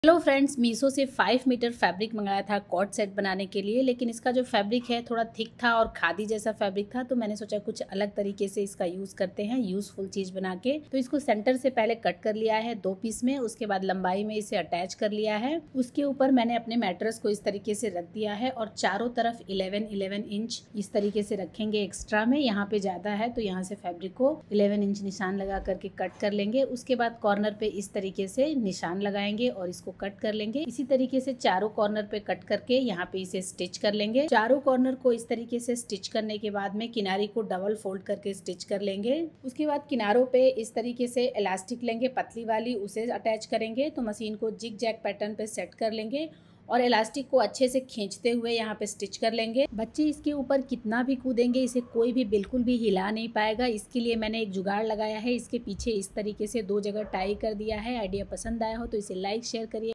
Hello friends, Meesho से 5 metre fabric मंगाया था कॉट सेट बनाने के लिए। लेकिन इसका जो फैब्रिक है थोड़ा थिक था और खादी जैसा फैब्रिक था, तो मैंने सोचा कुछ अलग तरीके से इसका यूज़ करते हैं, यूज़फुल चीज़ बना के। तो इसको सेंटर से पहले कट कर लिया है 2 पीस में, उसके बाद लंबाई में इसे अटैच कर लिया है। उसके ऊपर मैंने अपने मैट्रेस को इस तरीके से रख दिया है और चारों तरफ 11-11 इंच इस तरीके से रखेंगे एक्स्ट्रा में। यहाँ पे ज़्यादा है तो यहाँ से फैब्रिक को 11 इंच निशान लगा करके कट कर लेंगे। उसके बाद कॉर्नर पे इस तरीके से निशान लगाएंगे और इसको कट कर लेंगे। इसी तरीके से चारों कॉर्नर पे कट करके यहाँ पे इसे स्टिच कर लेंगे। चारों कॉर्नर को इस तरीके से स्टिच करने के बाद में किनारी को डबल फोल्ड करके स्टिच कर लेंगे। उसके बाद किनारों पे इस तरीके से इलास्टिक लेंगे पतली वाली, उसे अटैच करेंगे। तो मशीन को जिग जैग पैटर्न पे सेट कर लेंगे और इलास्टिक को अच्छे से खींचते हुए यहाँ पे स्टिच कर लेंगे। बच्चे इसके ऊपर कितना भी कूदेंगे इसे कोई भी बिल्कुल भी हिला नहीं पाएगा। इसके लिए मैंने एक जुगाड़ लगाया है, इसके पीछे इस तरीके से 2 जगह टाई कर दिया है। आइडिया पसंद आया हो तो इसे लाइक शेयर करिए।